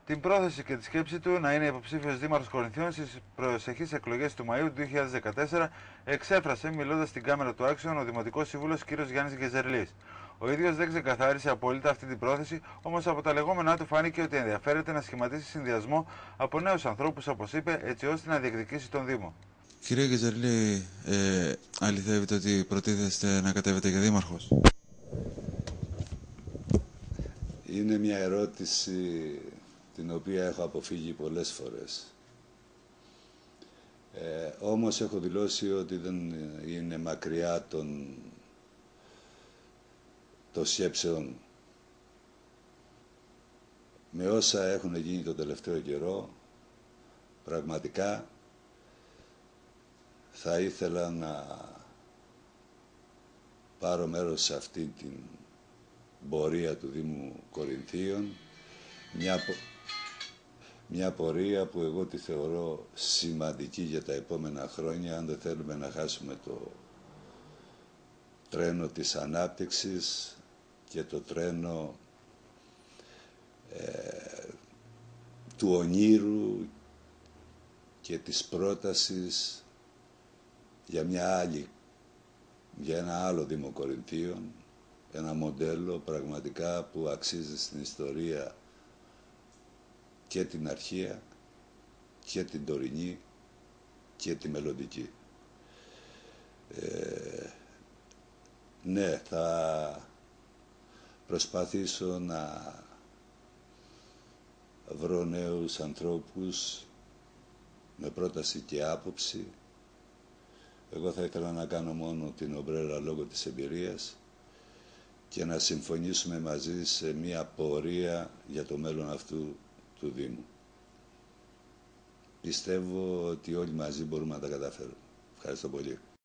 την πρόθεση και τη σκέψη του να είναι υποψήφιος δήμαρχος Κορινθίων στις προσεχείς εκλογές του Μαΐου του 2014 εξέφρασε, μιλώντας στην κάμερα του Άξιον, ο Δημοτικός Σύμβουλος κ. Γιάννης Γεζερλής. Ο ίδιος δεν ξεκαθάρισε απόλυτα αυτή την πρόθεση, όμως από τα λεγόμενά του φάνηκε ότι ενδιαφέρεται να σχηματίσει συνδυασμό από νέους ανθρώπους, όπως είπε, έτσι ώστε να διεκδικήσει τον Δήμο. Κύριε Γεζερλή, αληθεύετε ότι προτίθεστε να κατέβετε για δήμαρχος? Είναι μια ερώτηση την οποία έχω αποφύγει πολλές φορές. Όμως έχω δηλώσει ότι δεν είναι μακριά των σκέψεων μου. Με όσα έχουν γίνει το τελευταίο καιρό, πραγματικά θα ήθελα να πάρω μέρος σε αυτή την πορεία του Δήμου Κορινθίων, μια πορεία που εγώ τη θεωρώ σημαντική για τα επόμενα χρόνια, αν δεν θέλουμε να χάσουμε το τρένο της ανάπτυξης και το τρένο του ονείρου και της πρότασης για ένα άλλο Δήμο Κορινθίων, ένα μοντέλο πραγματικά που αξίζει στην ιστορία και την αρχαία και την τωρινή και τη μελλοντική. Ναι, θα προσπαθήσω να βρω νέους ανθρώπους με πρόταση και άποψη. Εγώ θα ήθελα να κάνω μόνο την ομπρέλα λόγω της εμπειρίας και να συμφωνήσουμε μαζί σε μια πορεία για το μέλλον αυτού του Δήμου. Πιστεύω ότι όλοι μαζί μπορούμε να τα καταφέρουμε. Ευχαριστώ πολύ.